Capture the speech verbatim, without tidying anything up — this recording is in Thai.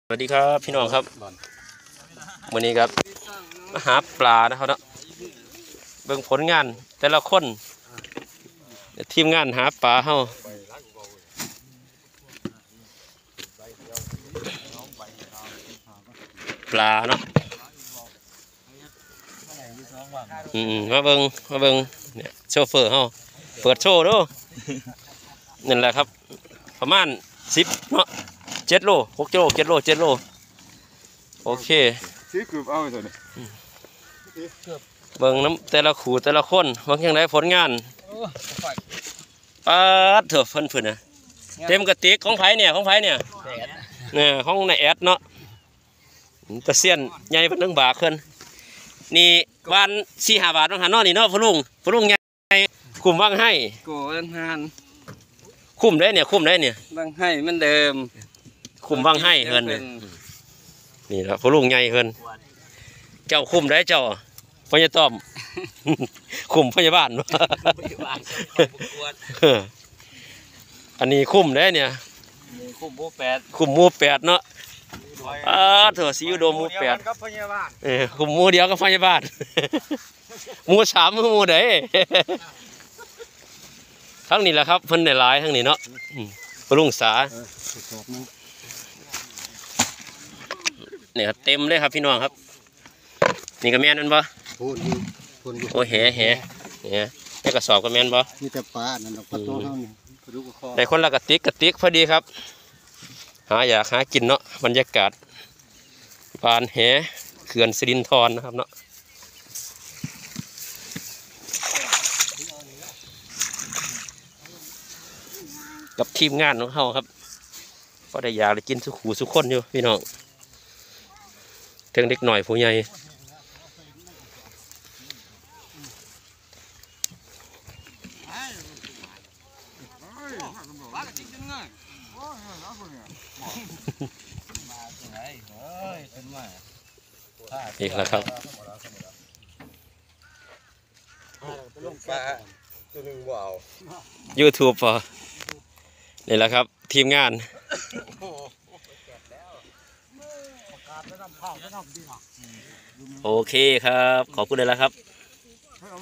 สวัสดีครับพี่น้องครับวันนี้ครับมาหาปลานะครับเนาะเบิ่งผลงานแต่ละคนทีมงานหาปลาเฮาปลาเนาะอืมมาเบิ่งมาเบิ่งเนี่ยโชเฟอร์เฮาเปิดโชว์ดูนั่นแหละครับประมาณสิบเนาะเจ็ดโลหกกิโลเจ็ดโลเจ็ดโลโอเคเบิ่งน้ำแต่ละขู่แต่ละคนบางอย่างไรผลงานปาดเถอะเพิ่นเพิ่นนะเต็มกระติกของไผเนี่ยของไผเนี่ยเนี่ยของนายแอดเนาะตะเซียนใหญ่เป็นหนึ่งบาทขึ้นนี่วันสี่ห้าบาทต้องหันนอนี่เนาะพลุงพลุงใหญ่คุ้มว่างให้โกนหานคุ้มได้เนี่ยคุ้มได้เนี่ยว่างให้มันเดิมคุ้มว่างให้เฮินเนี่ยนี่ละพลุงใหญ่เฮินเจ้าคุ้มได้เจ้าพญาต้อมคุ้มพยาบาลอันนี้คุ้มได้เนี่ยคุ้มหมูแปดคุ้มหมูแปดเนาะอ่าเถอะซีอุดมหมูแปดเออคุ้มหมูเดียวกับพยาบาลหมูสามหมูเด้ทั้งนี้แหละครับเพิ่นในหลายทั้งนี้เนาะปรุงสาเนี่ยเต็มเลยครับพี่น้องครับนี่ก็แม่นนั่นบ่โอ้แห่แห่เนี่ยนี่กระสอบก็แม่นบ่นี่แต่ปลานั่นดอกปลาโตเท่านี้ได้คนละกระติกกระติกพอดีครับหาอยากหากินเนาะบรรยากาศปานแห่เขื่อนสิรินธรนะครับเนาะกับทีมงานของเขาครับก็ได้อยากได้กินสุขูสุขคนอยู่พี่น้องถึงเด็กหน่อยผู้ใหญ่อีกแล้วครับยูทูบพอนี่แหละครับทีมงานโอเคครับขอบคุณเลยแล้วครับ